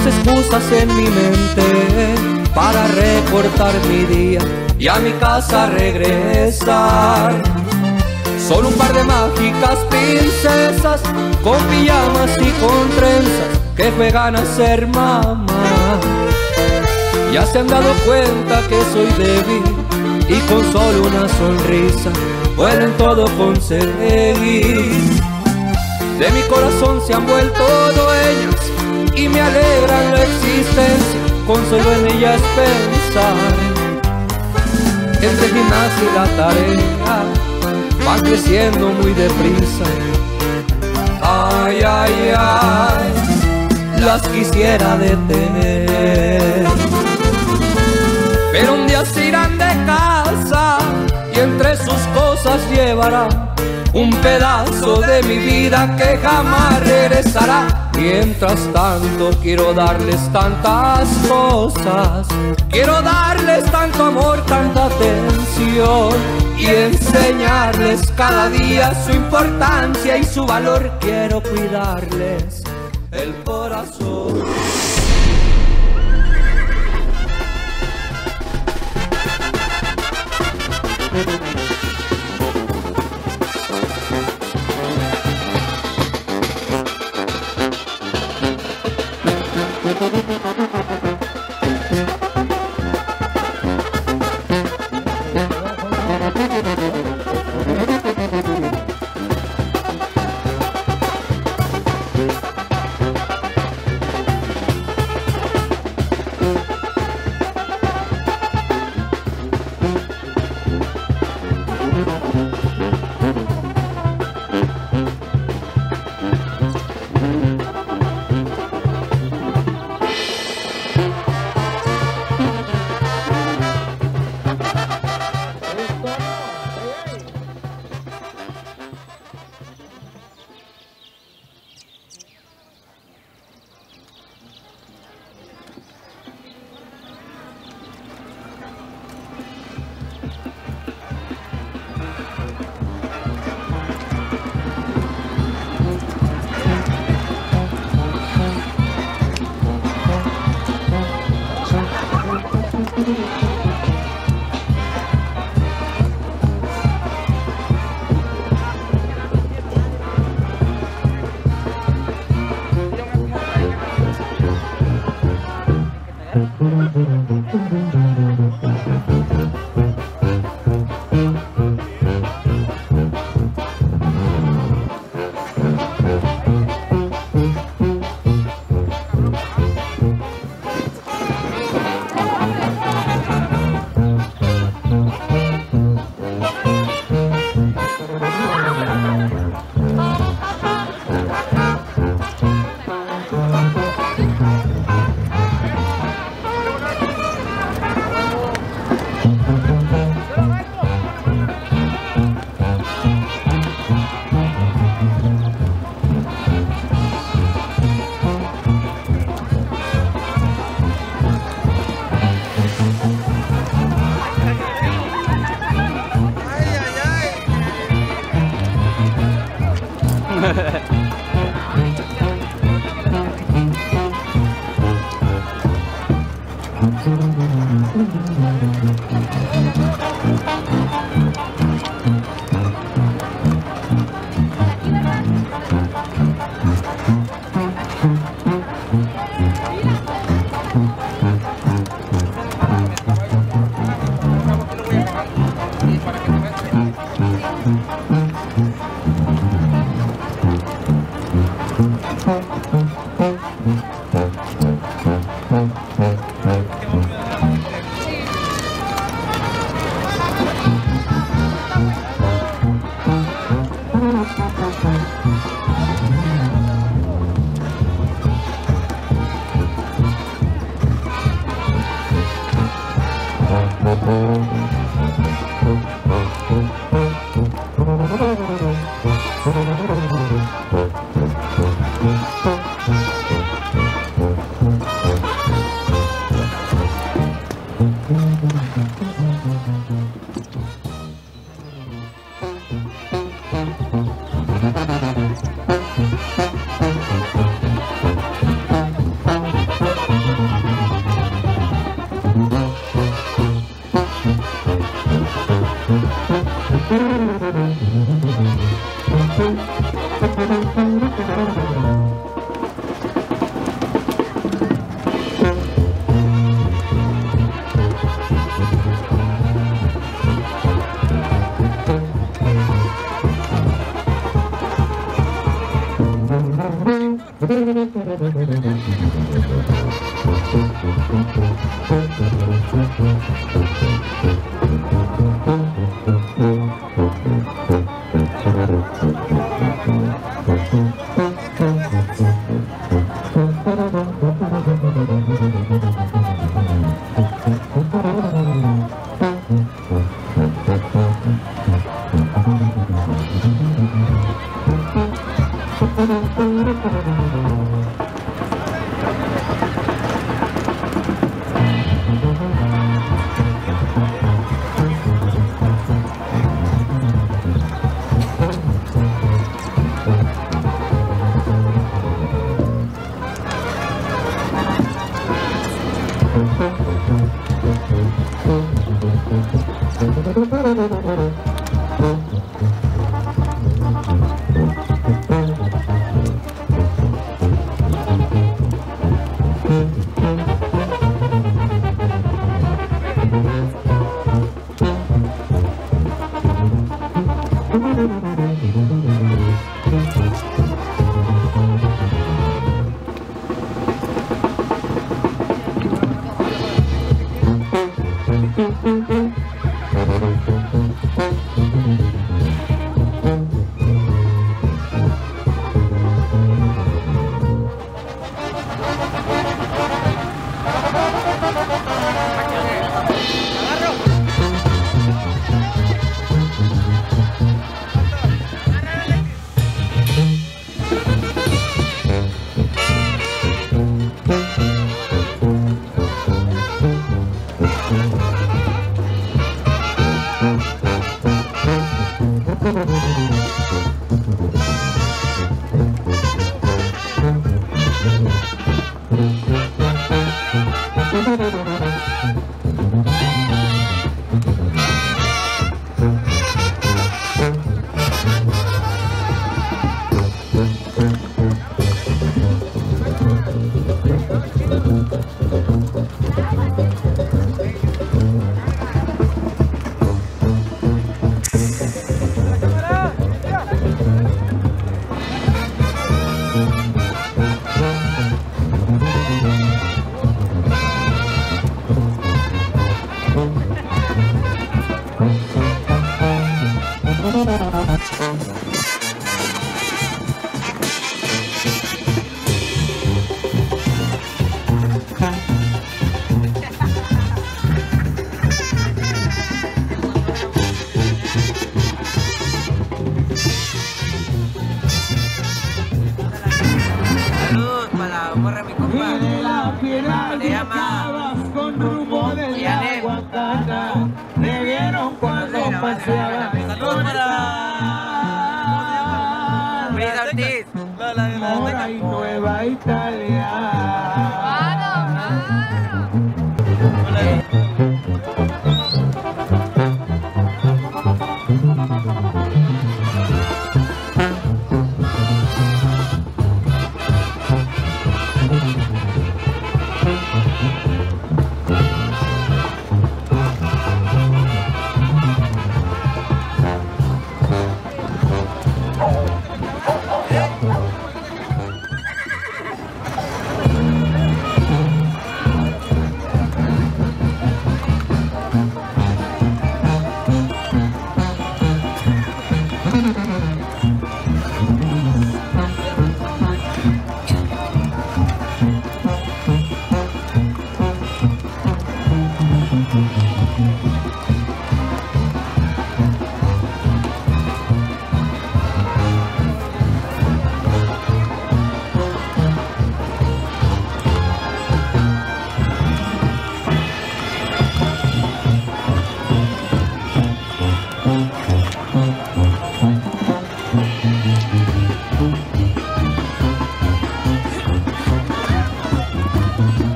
excusas en mi mente para recortar mi día y a mi casa regresar. Solo un par de mágicas princesas con pijamas y con trenzas que juegan a ser mamá. Ya se han dado cuenta que soy débil y con solo una sonrisa pueden todo conseguir. De mi corazón se han vuelto dueñas y me alegran la existencia, con solo en ellas pensar. Entre el gimnasio y la tarea van creciendo muy deprisa. Ay, ay, ay, las quisiera detener. Pero un día se irán de casa y entre sus cosas llevarán un pedazo de mi vida que jamás regresará. Mientras tanto quiero darles tantas cosas, quiero darles tanto amor, tanta atención y enseñarles cada día su importancia y su valor. Quiero cuidarles el corazón.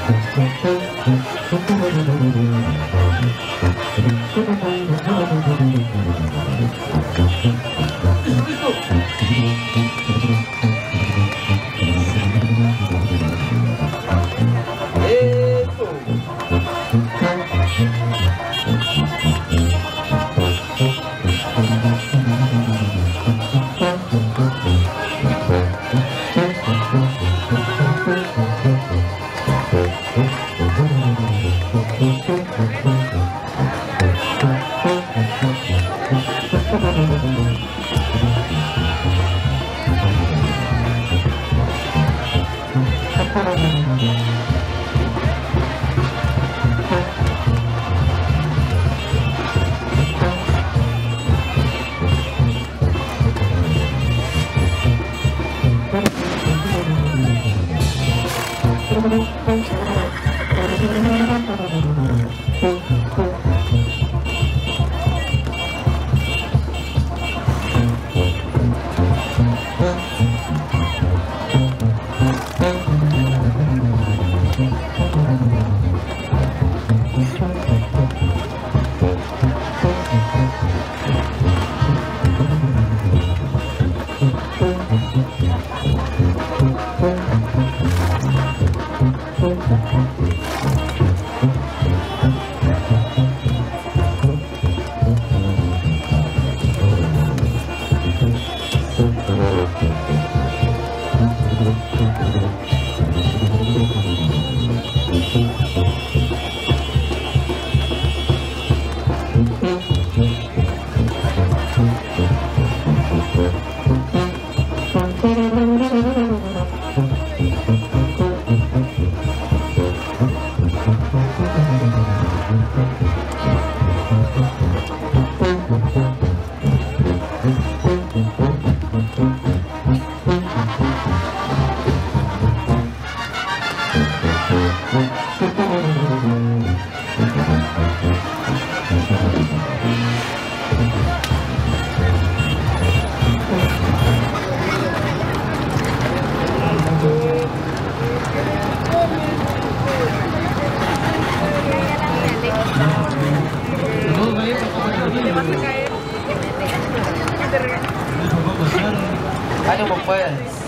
Ánimo pues.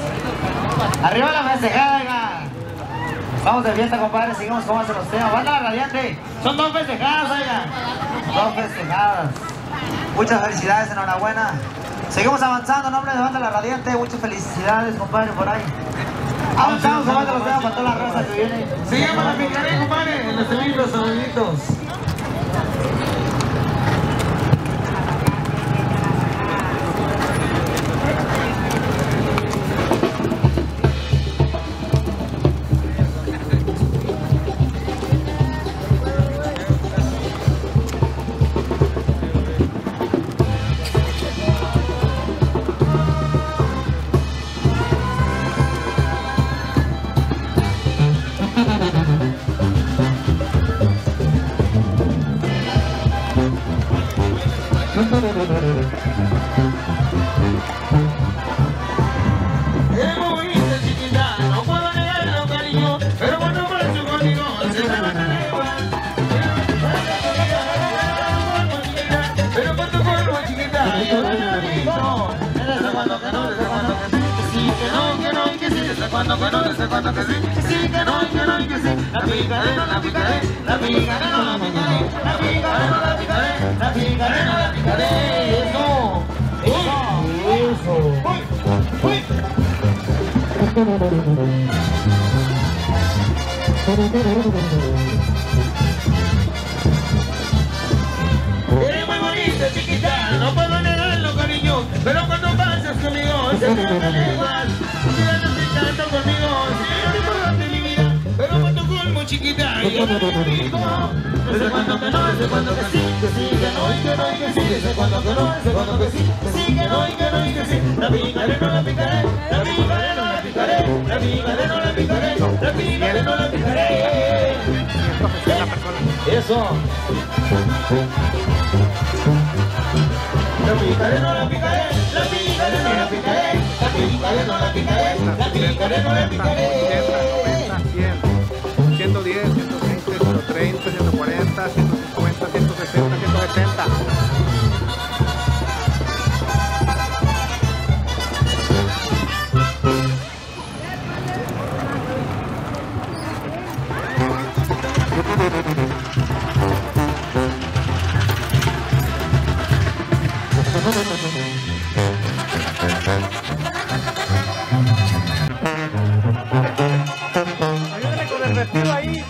Arriba la festejada, oiga. Vamos de fiesta, compadre, seguimos como hacen los temas. Banda La Radiante. Son 2 festejadas, oiga. 2 festejadas. Muchas felicidades, enhorabuena. Seguimos avanzando en nombre de Banda La Radiante. Muchas felicidades, compadre, por ahí. Avanzamos como hacen los temas para toda la raza que viene. Seguimos la picaré, compadre, en los libros, saluditos. Es muy bonita, chiquita, no puedo negarlo, cariño, pero cuando paso conmigo se me van a nevar. Pero cuando vuelvo, chiquita, yo no digo. Desde cuando que no, desde cuando que sí, que no, que no, y que sí, desde cuando que no, desde cuando que sí, que sí, que no, que no, y que sí. La picaré, no la picaré, la picaré, no la picaré, la picaré, no la picaré, la picaré, no la picaré. Eso, eso, uy, uy. Eres muy bonita, chiquita, no puedo negarlo, cariño, pero cuando pasas conmigo se me van a nevar. Quédate tanto conmigo, si eres importante mi vida, pero cuando colmo, chiquita, yo no te digo. Desde cuando que no, desde cuando que sí, que no, y que no, y que sí, desde cuando que no, desde cuando que sí, que no, y que no, y que sí. La picaré, no la picaré, la picaré, no la picaré, la picaré, no la picaré, la picaré, no la picaré. Eso. La picaré, no la picaré, la picaré, no la picaré, la picaré, no la picaré, la picaré, no la picaré. 110. 70. Ayúdale con el vestido ahí.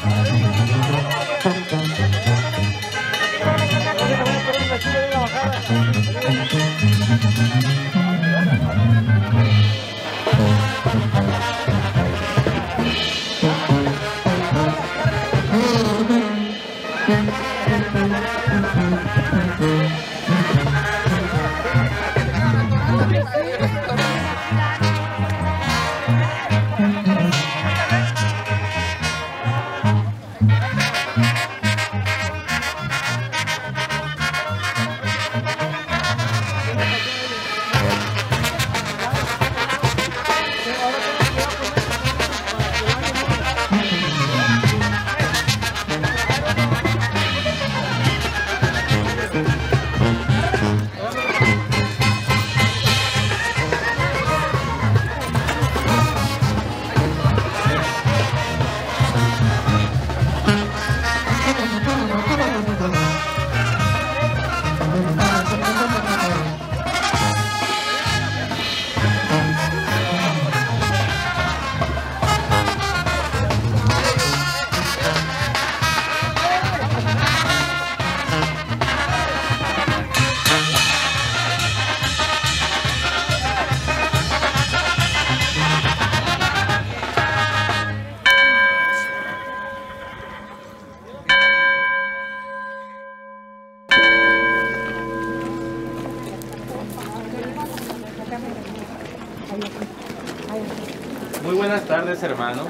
Muy buenas tardes, hermanos.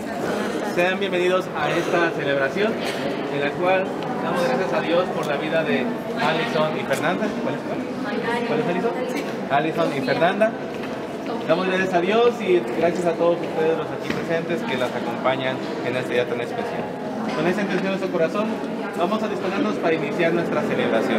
Sean bienvenidos a esta celebración en la cual damos gracias a Dios por la vida de Alison y Fernanda. ¿Cuál es Alison? Alison y Fernanda. Damos gracias a Dios y gracias a todos ustedes los aquí presentes que las acompañan en este día tan especial. Con esa intención en nuestro corazón, vamos a disponernos para iniciar nuestra celebración.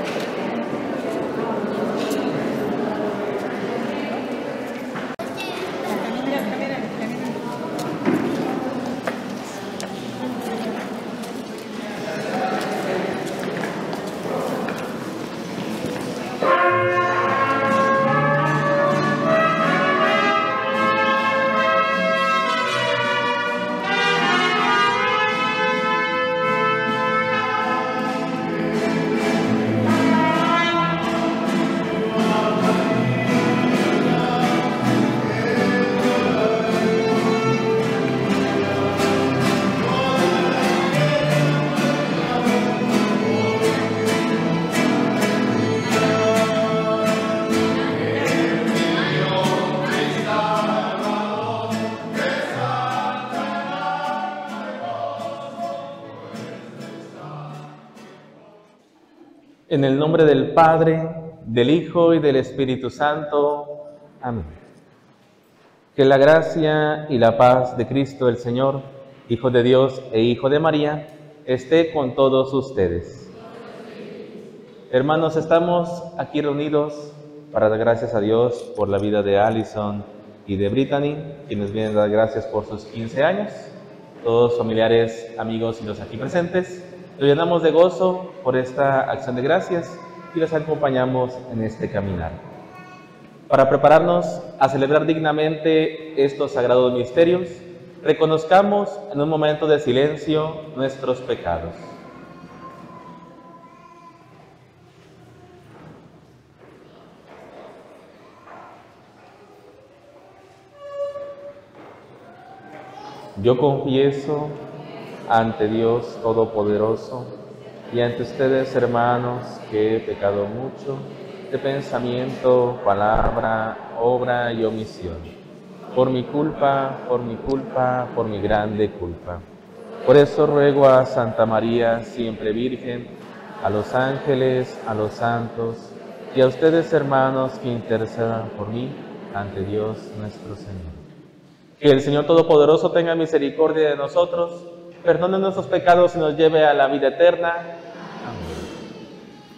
En el nombre del Padre, del Hijo y del Espíritu Santo. Amén. Que la gracia y la paz de Cristo el Señor, Hijo de Dios e Hijo de María, esté con todos ustedes. Hermanos, estamos aquí reunidos para dar gracias a Dios por la vida de Alison y de Brittany, quienes vienen a dar gracias por sus 15 años. Todos familiares, amigos y los aquí presentes, nos llenamos de gozo por esta acción de gracias y los acompañamos en este caminar. Para prepararnos a celebrar dignamente estos sagrados misterios, reconozcamos en un momento de silencio nuestros pecados. Yo confieso ante Dios Todopoderoso y ante ustedes, hermanos, que he pecado mucho de pensamiento, palabra, obra y omisión. Por mi culpa, por mi grande culpa. Por eso ruego a Santa María, siempre Virgen, a los ángeles, a los santos y a ustedes, hermanos, que intercedan por mí ante Dios nuestro Señor. Que el Señor Todopoderoso tenga misericordia de nosotros, perdone nuestros pecados y nos lleve a la vida eterna. Amén.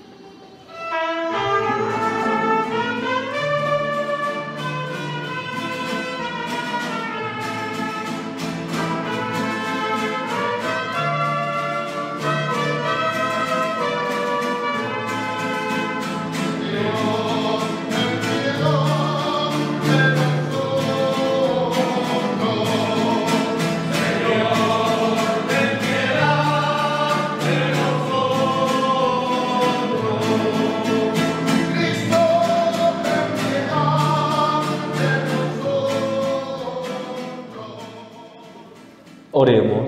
Oremos.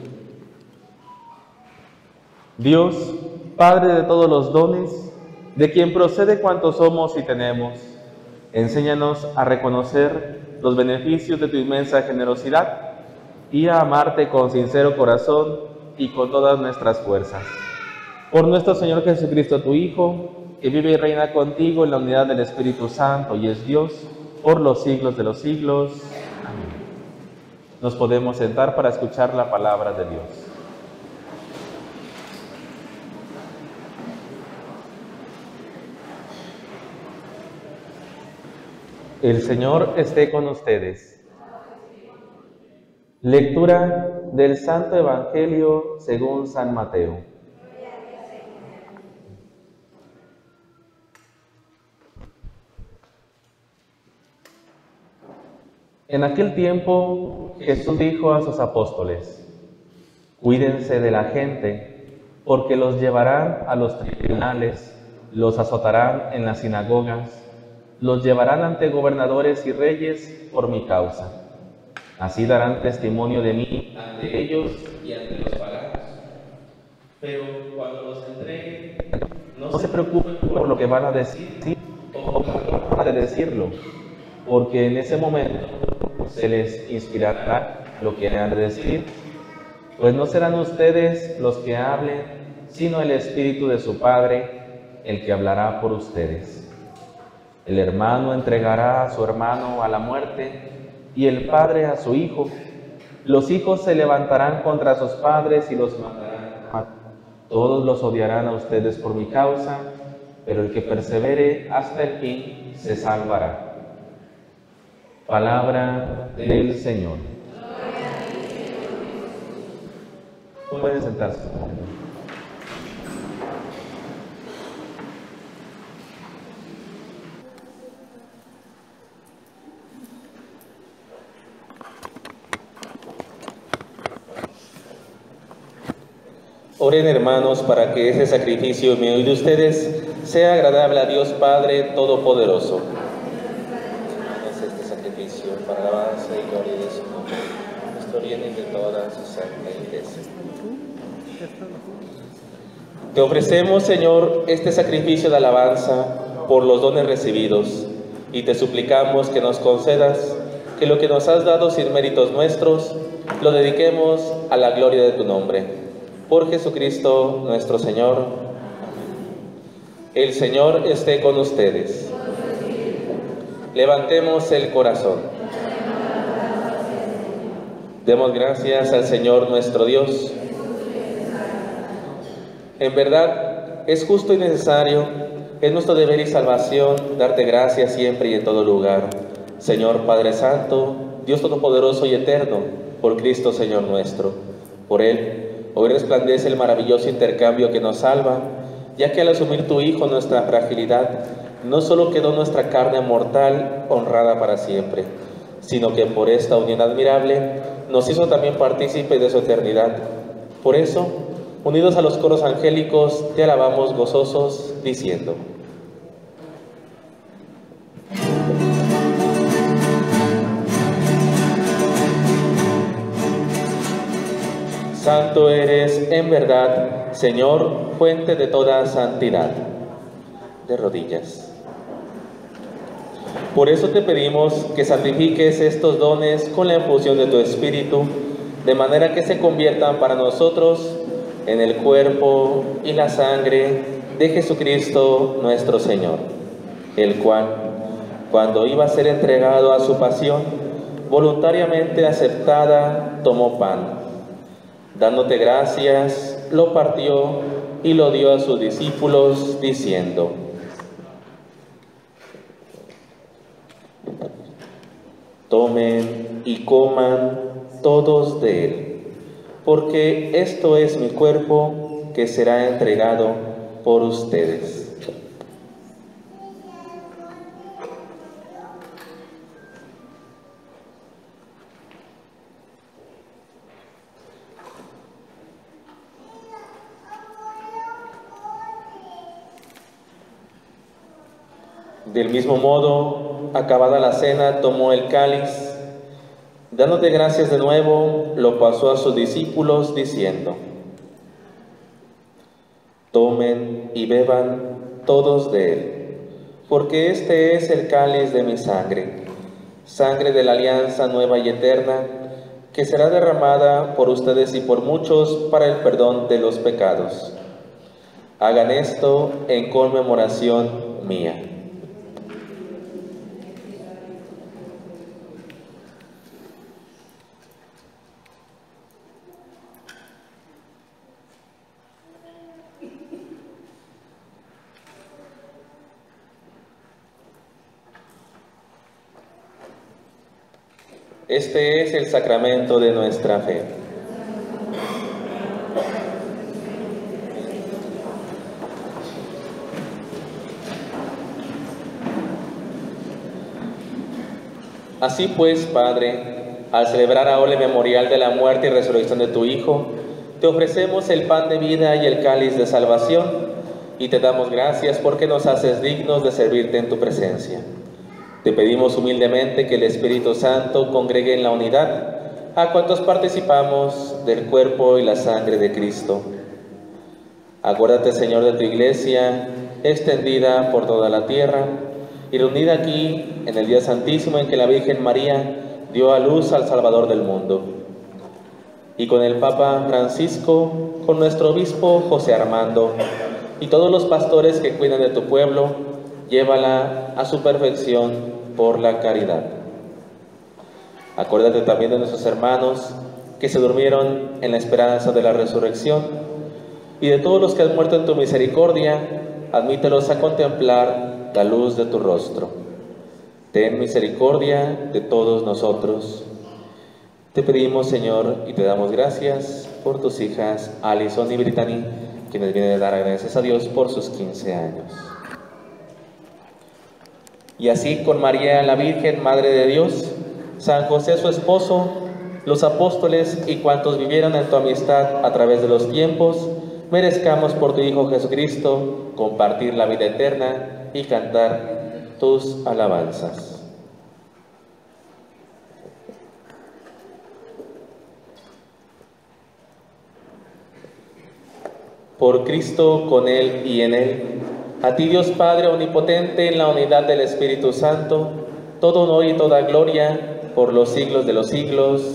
Dios, Padre de todos los dones, de quien procede cuanto somos y tenemos, enséñanos a reconocer los beneficios de tu inmensa generosidad y a amarte con sincero corazón y con todas nuestras fuerzas. Por nuestro Señor Jesucristo, tu Hijo, que vive y reina contigo en la unidad del Espíritu Santo y es Dios por los siglos de los siglos. Amén. Nos podemos sentar para escuchar la palabra de Dios. El Señor esté con ustedes. Lectura del Santo Evangelio según San Mateo. En aquel tiempo Jesús dijo a sus apóstoles: cuídense de la gente, porque los llevarán a los tribunales, los azotarán en las sinagogas, los llevarán ante gobernadores y reyes por mi causa. Así darán testimonio de mí ante ellos y ante los paganos. Pero cuando los entreguen, no se preocupen por lo que van a decir o cómo van a decirlo, porque en ese momento se les inspirará lo que han de decir, pues no serán ustedes los que hablen, sino el Espíritu de su Padre, el que hablará por ustedes. El hermano entregará a su hermano a la muerte, y el padre a su hijo. Los hijos se levantarán contra sus padres y los matarán. Todos los odiarán a ustedes por mi causa, pero el que persevere hasta el fin se salvará. Palabra del Señor. Pueden sentarse. Oren, hermanos, para que ese sacrificio mío y de ustedes sea agradable a Dios Padre Todopoderoso. Es este sacrificio para la alabanza y gloria de su nombre, nuestro bien y de toda su santa Iglesia. Te ofrecemos, Señor, este sacrificio de alabanza por los dones recibidos, y te suplicamos que nos concedas que lo que nos has dado sin méritos nuestros, lo dediquemos a la gloria de tu nombre. Por Jesucristo nuestro Señor. Amén. El Señor esté con ustedes. Levantemos el corazón. Demos gracias al Señor nuestro Dios. En verdad, es justo y necesario, es nuestro deber y salvación, darte gracias siempre y en todo lugar. Señor Padre Santo, Dios Todopoderoso y Eterno, por Cristo Señor nuestro. Por Él, hoy resplandece el maravilloso intercambio que nos salva, ya que al asumir tu Hijo nuestra fragilidad, no solo quedó nuestra carne mortal honrada para siempre, sino que por esta unión admirable nos hizo también partícipe de su eternidad. Por eso, unidos a los coros angélicos, te alabamos gozosos, diciendo: Santo eres en verdad, Señor, fuente de toda santidad. De rodillas. Por eso te pedimos que santifiques estos dones con la infusión de tu Espíritu, de manera que se conviertan para nosotros en el cuerpo y la sangre de Jesucristo nuestro Señor, el cual, cuando iba a ser entregado a su pasión, voluntariamente aceptada, tomó pan. Dándote gracias, lo partió y lo dio a sus discípulos, diciendo: tomen y coman todos de él, porque esto es mi cuerpo que será entregado por ustedes. Del mismo modo, acabada la cena, tomó el cáliz, Dándote gracias de nuevo, lo pasó a sus discípulos diciendo: tomen y beban todos de él, porque este es el cáliz de mi sangre, sangre de la alianza nueva y eterna, que será derramada por ustedes y por muchos para el perdón de los pecados. Hagan esto en conmemoración mía. Este es el sacramento de nuestra fe. Así pues, Padre, al celebrar ahora el memorial de la muerte y resurrección de tu Hijo, te ofrecemos el pan de vida y el cáliz de salvación, y te damos gracias porque nos haces dignos de servirte en tu presencia. Te pedimos humildemente que el Espíritu Santo congregue en la unidad a cuantos participamos del cuerpo y la sangre de Cristo. Acuérdate, Señor, de tu Iglesia, extendida por toda la tierra, y reunida aquí en el día santísimo en que la Virgen María dio a luz al Salvador del mundo. Y con el Papa Francisco, con nuestro obispo José Armando, y todos los pastores que cuidan de tu pueblo, llévala a su perfección por la caridad. Acuérdate también de nuestros hermanos que se durmieron en la esperanza de la resurrección, y de todos los que han muerto en tu misericordia, admítelos a contemplar la luz de tu rostro. Ten misericordia de todos nosotros. Te pedimos, Señor, y te damos gracias por tus hijas Alison y Brittany, quienes vienen a dar gracias a Dios por sus 15 años. Y así con María la Virgen, Madre de Dios, San José su esposo, los apóstoles y cuantos vivieron en tu amistad a través de los tiempos, merezcamos por tu Hijo Jesucristo compartir la vida eterna y cantar tus alabanzas. Por Cristo, con Él y en Él, a ti, Dios Padre omnipotente, en la unidad del Espíritu Santo, todo honor y toda gloria por los siglos de los siglos.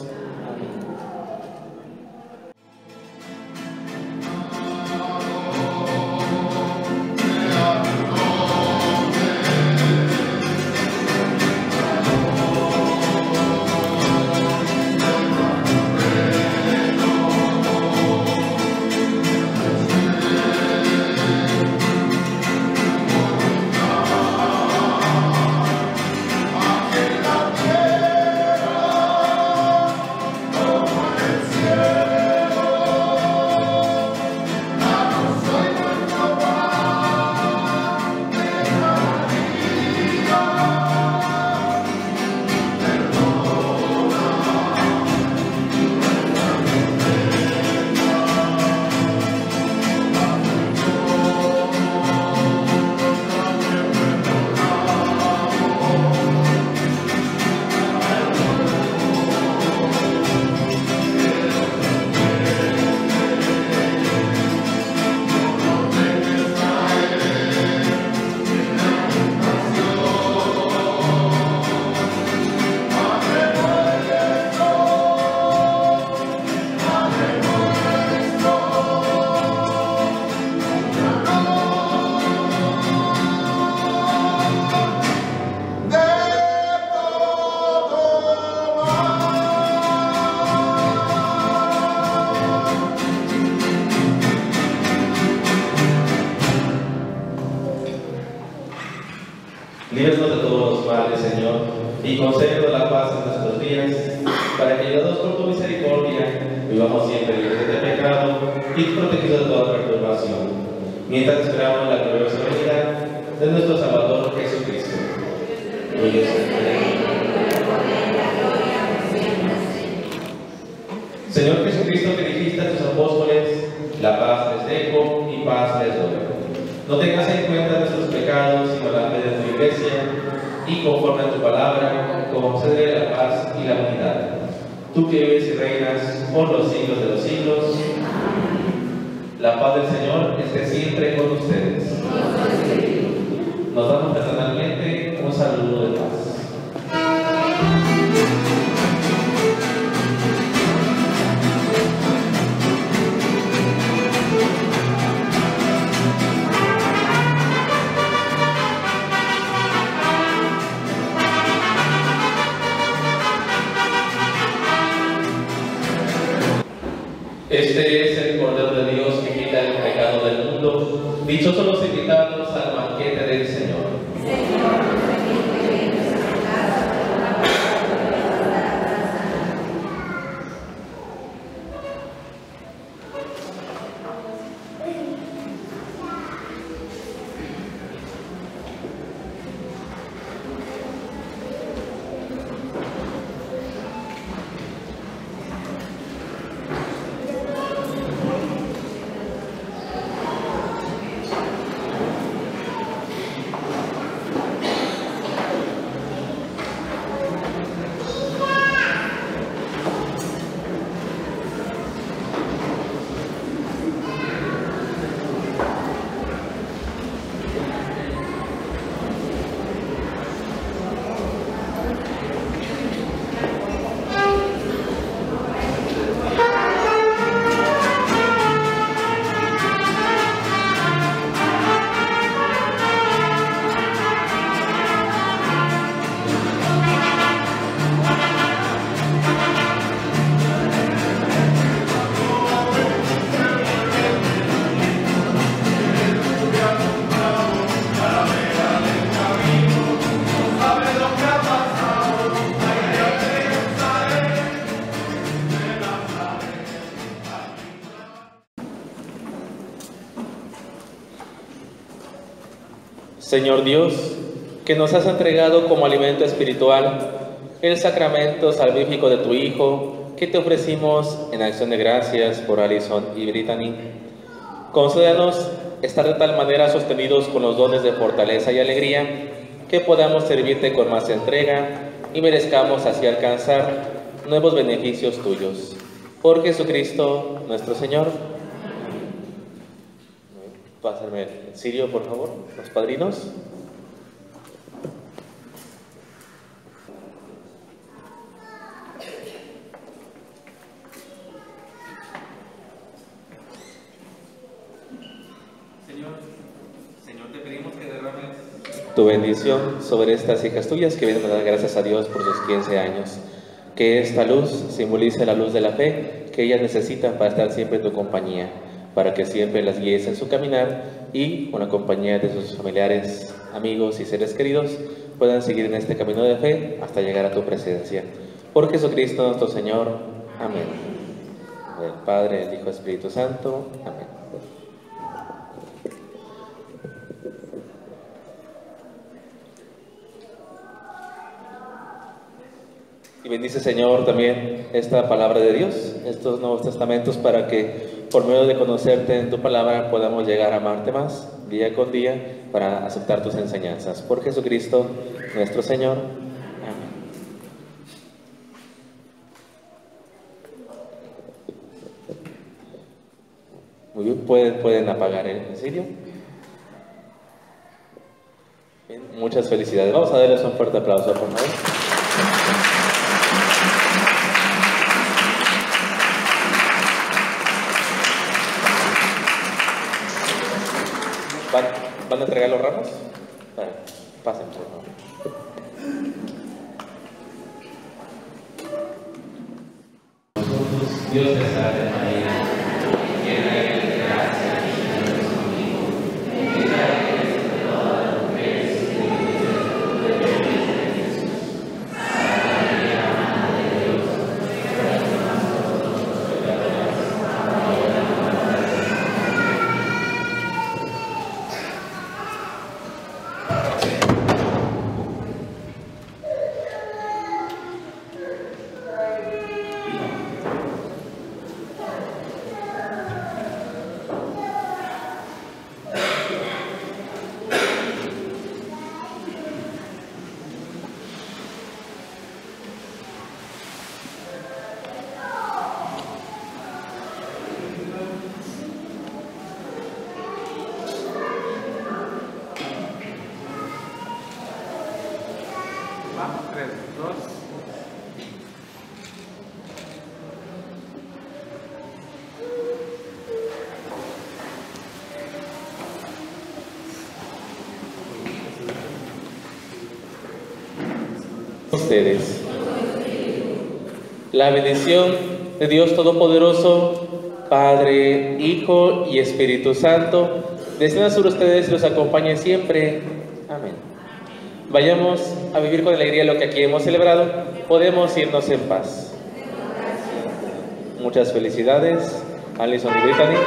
Líbranos de todos los males, Señor, y concédenos la paz en nuestros días, para que, ayudados por tu misericordia, vivamos siempre libres de pecado y protegidos de toda perturbación, mientras esperamos la gloriosa venida de nuestro Salvador Jesucristo. Tuyo es el reino. Señor Jesucristo, que dijiste a tus apóstoles: la paz les dejo y paz les doy. No tengas en cuenta nuestros pecados, sino la fe de tu Iglesia, y conforme a tu palabra, concede la paz y la unidad. tú que vives y reinas por los siglos de los siglos. La paz del Señor esté siempre con ustedes. Nos damos personalmente un saludo de paz. Este es el Cordero de Dios que quita el pecado del mundo. Dichosos los invitados al banquete del Señor. Señor Dios, que nos has entregado como alimento espiritual el sacramento salvífico de tu Hijo, que te ofrecimos en acción de gracias por Alison y Brittany. Concédanos estar de tal manera sostenidos con los dones de fortaleza y alegría, que podamos servirte con más entrega y merezcamos así alcanzar nuevos beneficios tuyos. Por Jesucristo nuestro Señor. Pásame el cirio, por favor, los padrinos. Señor, te pedimos que derrames tu bendición sobre estas hijas tuyas que vienen a dar gracias a Dios por sus 15 años. Que esta luz simbolice la luz de la fe que ellas necesitan para estar siempre en tu compañía, para que siempre las guíes en su caminar y con la compañía de sus familiares, amigos y seres queridos puedan seguir en este camino de fe hasta llegar a tu presencia. Por Jesucristo nuestro Señor. Amén. Del Padre, del Hijo y del Espíritu Santo. Amén. Y bendice, Señor, también esta palabra de Dios, estos nuevos testamentos, para que por medio de conocerte en tu palabra podamos llegar a amarte más día con día para aceptar tus enseñanzas. Por Jesucristo nuestro Señor. Amén. Muy bien, pueden apagar el cirio. Bien, muchas felicidades. Vamos a darles un fuerte aplauso, por favor. ¿Van a entregar los ramos? Vale, pasen, por favor. Dios te salve María, llena eres de gracia, el Señor es contigo. Bendita eres entre todas las mujeres y bendito es el fruto de tu vientre, Jesús. Santa María, Madre de Dios, ruega por nosotros los pecadores, ahora y en la hora de nuestra muerte. 3, 2. Ustedes. La bendición de Dios Todopoderoso, Padre, Hijo y Espíritu Santo, descienda sobre ustedes y los acompañe siempre. Amén. Vayamos a vivir con alegría lo que aquí hemos celebrado. Podemos irnos en paz. Muchas felicidades, Alison y Brittany.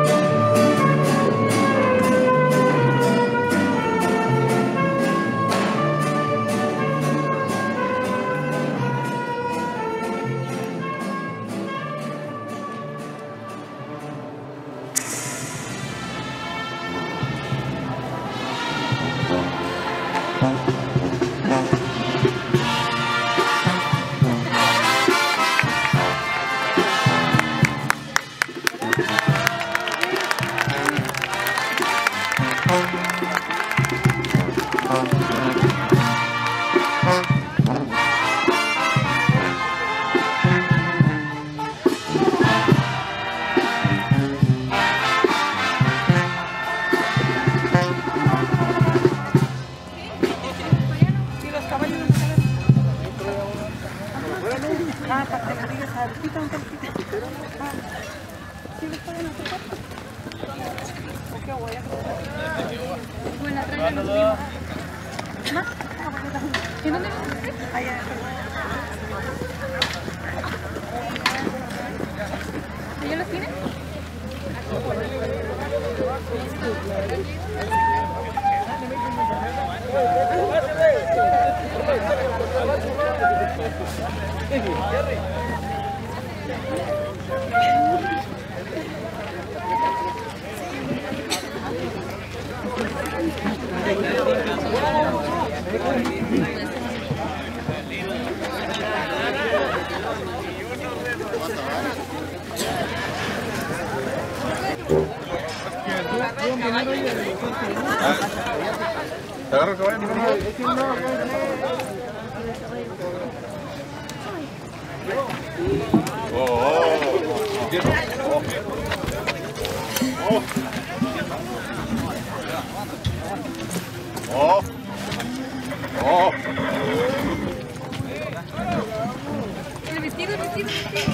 El vestido. Es que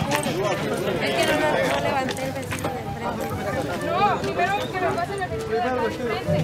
no levanté el vestido del frente. No, primero que me pasen el vestido del frente.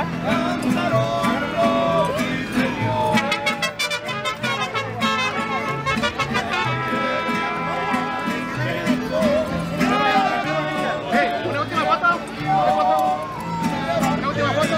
¿Ya? Una última foto. Una última foto.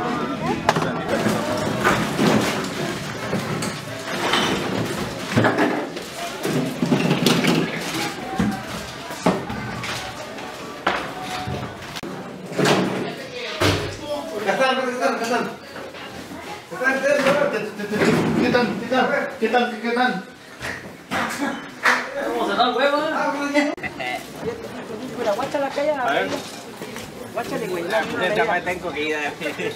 Gracias. tal? ¿Cómo se da el huevo? Mira, guacha la calle. A ver. Guáchale, güey. Ya me tengo que ir.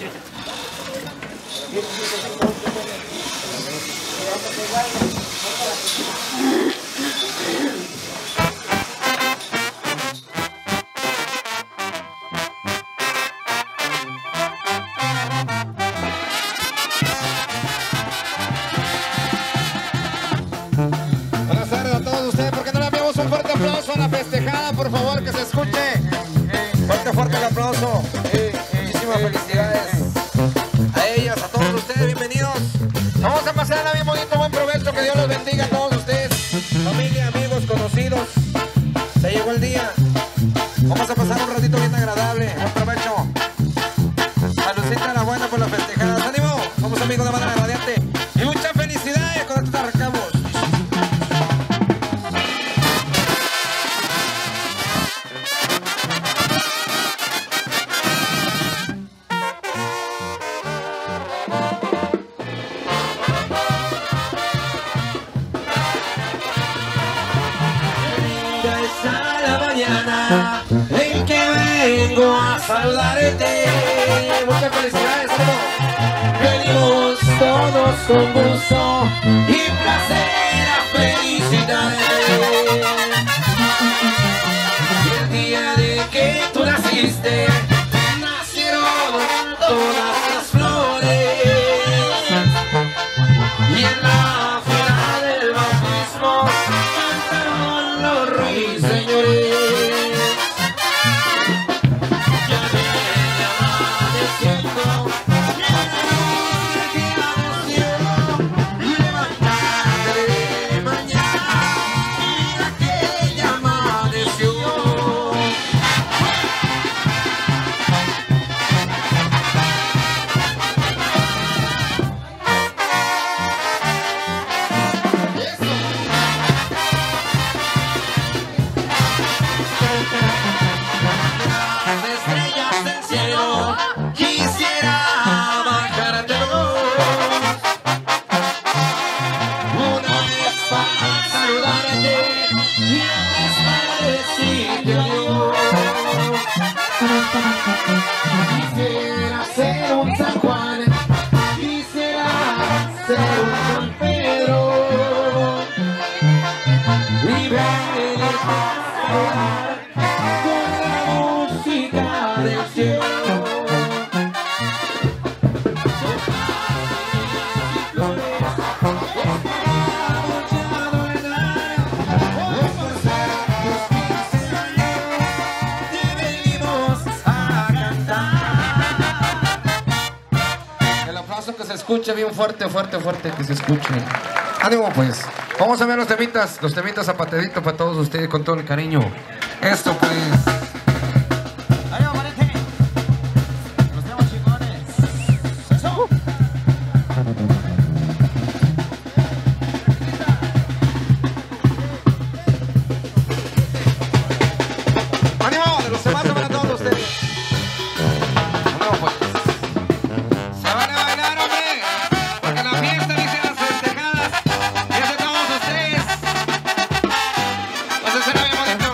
Buenas tardes a todos ustedes. ¿Por qué no le enviamos un fuerte aplauso a la festejada, por favor, que se escuche? Fuerte el aplauso. Muchísimas felicidades a ellas, a todos ustedes, bienvenidos. Vamos a pasarla bien bonito, buen provecho, que Dios los bendiga a todos ustedes. Familia, amigos, conocidos. Se llegó el día. Vamos a pasar un ratito bien agradable. Buen provecho. Saludcita a la buena por las festejadas. ¡Ánimo! Somos amigos de Manera Radiante. Y muchas felicidades con estos arrancamos. En que vengo a saludarte. Muchas felicidades, ánimo. Venimos todos con gusto y placer a felicitarte. Y el día de que tú naciste, nacieron todas las flores. Y en la fiesta del bautismo cantaron los ruiseñores. Quisiera ser un San Juan, quisiera ser un San Pedro y venir a con la música del cielo. Que se escuche bien fuerte, que se escuche. Ánimo pues. Vamos a ver los temitas zapateditos para todos ustedes con todo el cariño. Esto pues. Los tenemos chingones. Eso. ¡Ánimo! De los demás para todos ustedes. ¡Ánimo pues! ¡Se van a bailar, hombre! Porque la fiesta dice las festejadas. Y es de todos ustedes. Pues será bien bonito.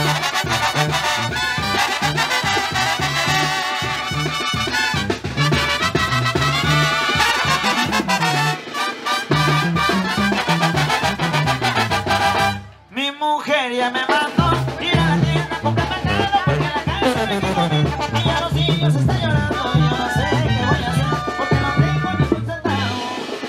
Mi mujer ya me mandó ir a la tienda a comprar mandado porque la casa me quedó y ya los niños están llorando. Yo no sé qué voy a hacer porque no tengo ningún centavo.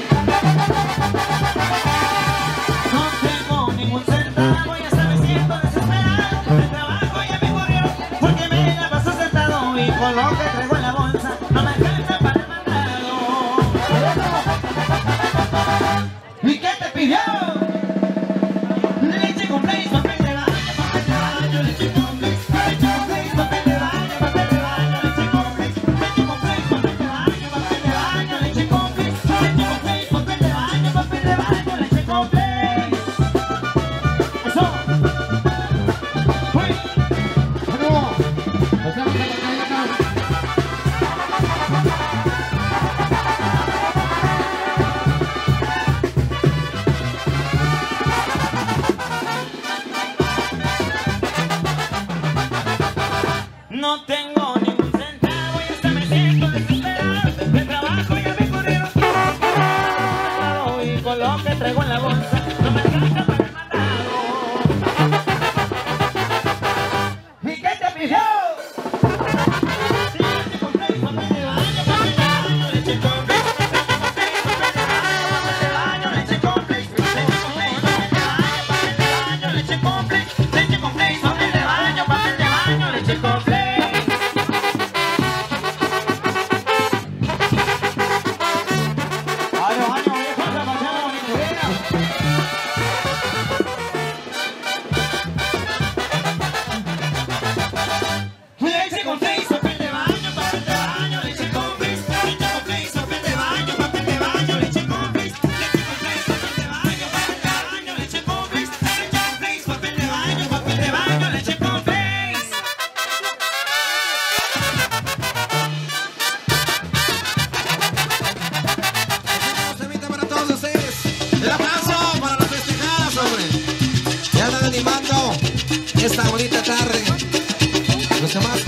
No tengo ningún centavo, ya sabes, siento desesperado. El trabajo ya me corrió porque me la paso sentado y con lo que traigo en la bolsa no me alcanza para el mandado. ¿Y qué te pidió? Leche con play, papel de baño. no tengo ningún centavo y hasta me siento desesperado. De trabajo ya me corrieron y con lo que traigo en la bolsa no me alcanza para el mandado. ¿Y qué te pidió? Esta bonita tarde. Los demás.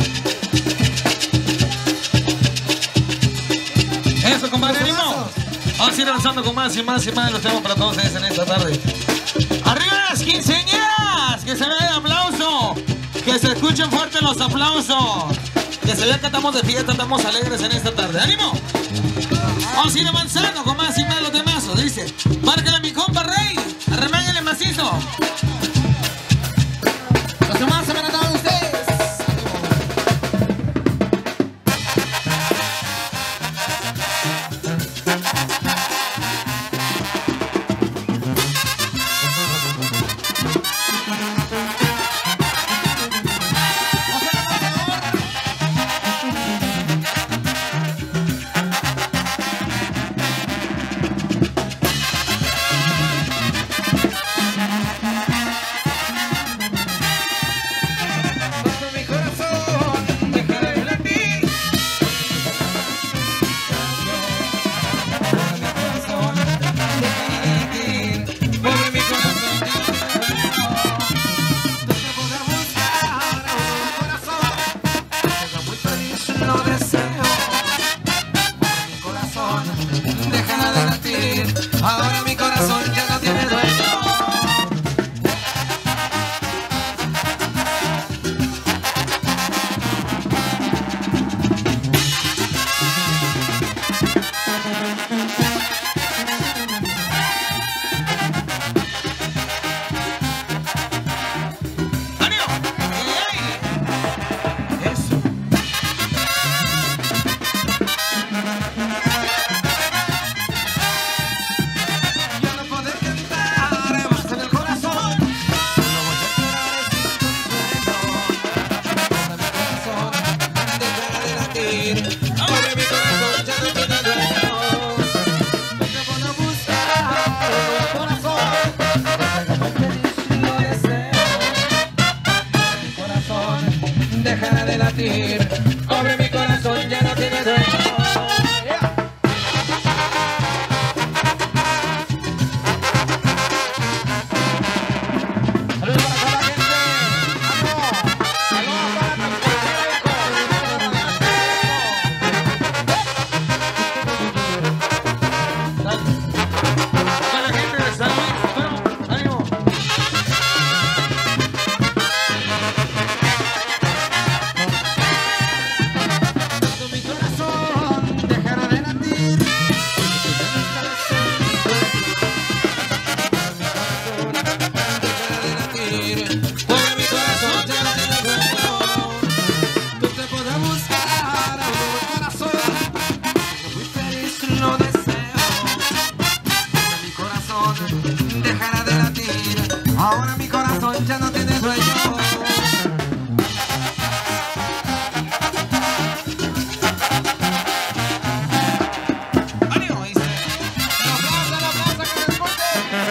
Eso, compadre, ánimo. Vamos a ir avanzando con más y más y más. Los tenemos para todos ustedes en esta tarde. ¡Arriba las quinceañeras! ¡Que se vea el aplauso! ¡Que se escuchen fuertes los aplausos! Que se vea que estamos de fiesta, estamos alegres en esta tarde. ¡Ánimo! Vamos a ir avanzando con más y más los demás. Dice, márcale mi compa Rey. Arremáñale macizo. Los demás se van a dar ustedes. Ahora mi corazón ya no tiene dueño. Ahora mi corazón ya no tiene dueño. No te voy a buscar, corazón. Lo deseo. Mi corazón dejará de latir. Pobre mi corazón ya no tiene dueño. Ahora mi corazón ya no tiene dueño. ¡Ánimo! Dice. ¡La aplausa que les guste!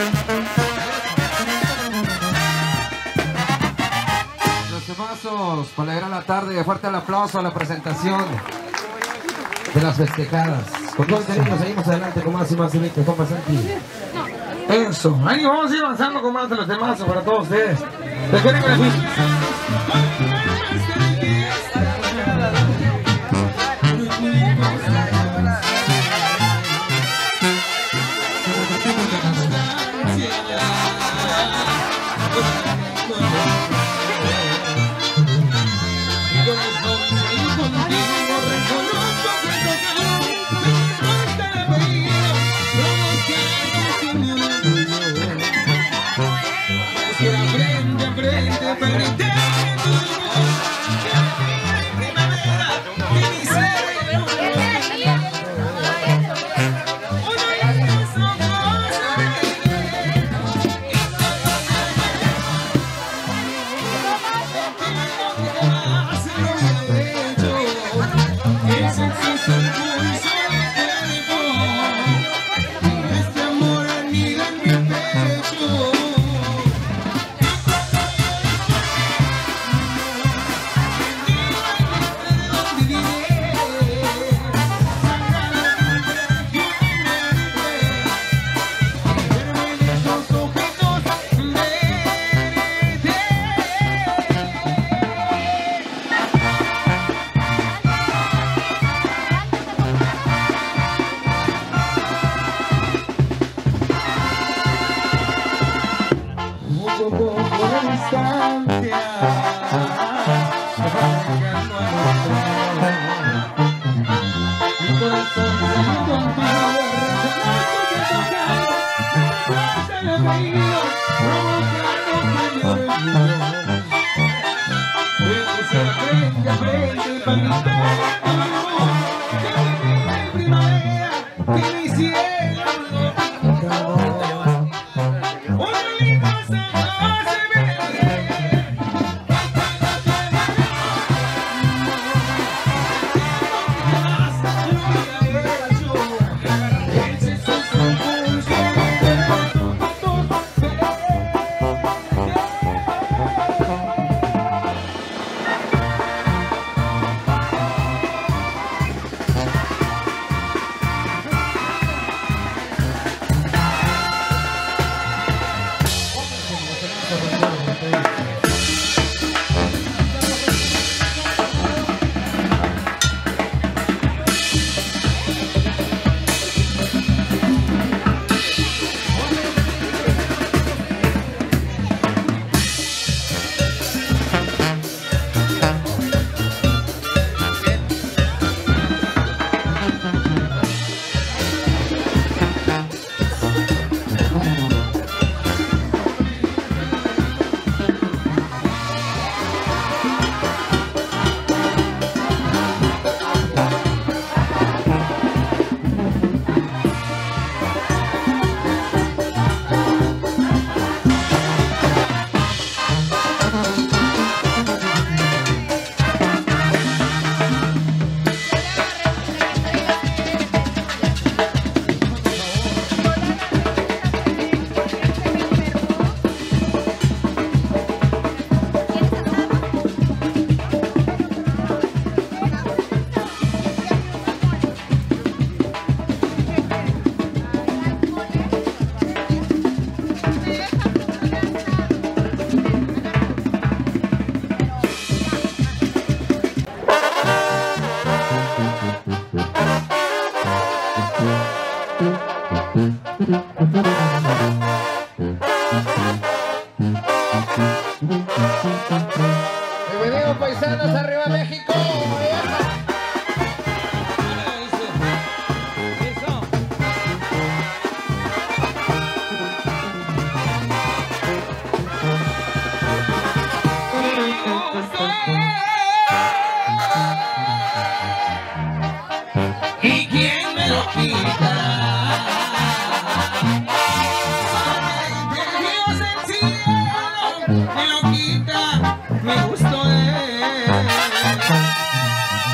Los temazos para alegrar la tarde. Fuerte el aplauso a la presentación de las festejadas. Con todo el cariño seguimos adelante con más y más y compa Santi. Eso, ahí vamos a ir avanzando con más de los demás para todos ustedes. Recuerden que Bienvenidos paisanos, arriba México. ¿Y quién me lo quita? Dios del cielo me lo quita, me gustó de él.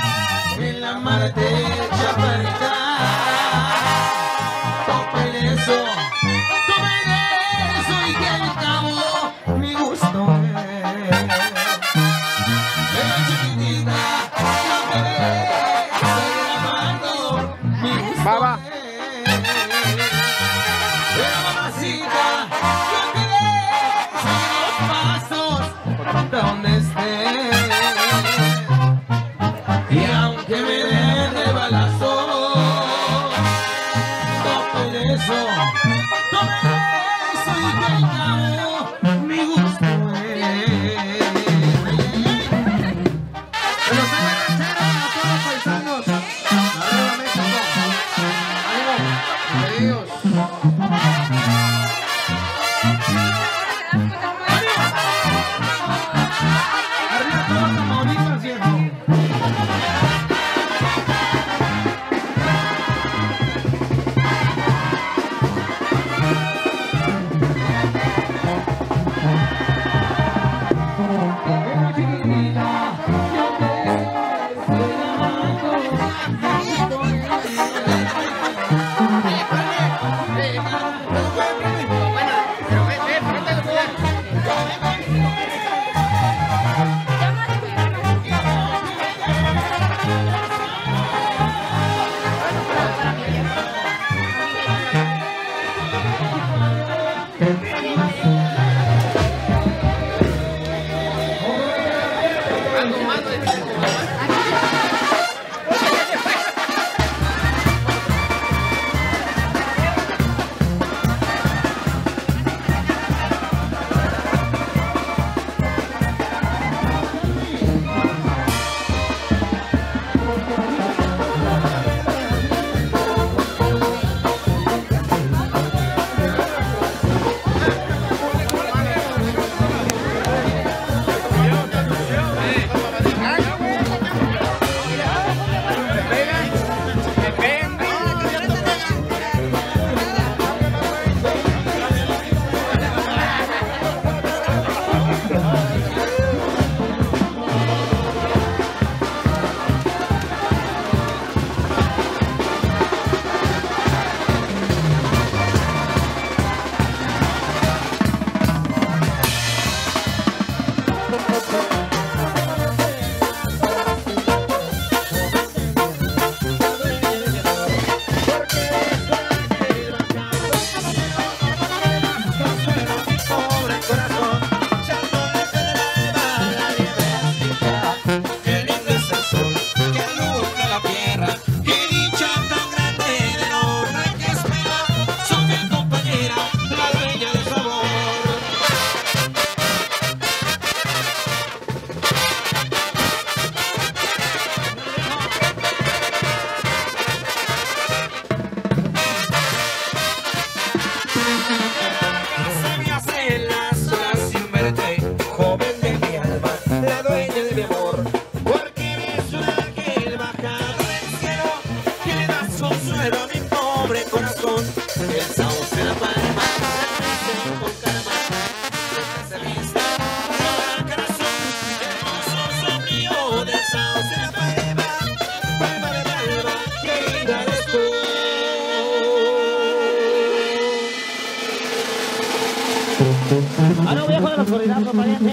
Ah, no, viejo de la oscuridad, pariente.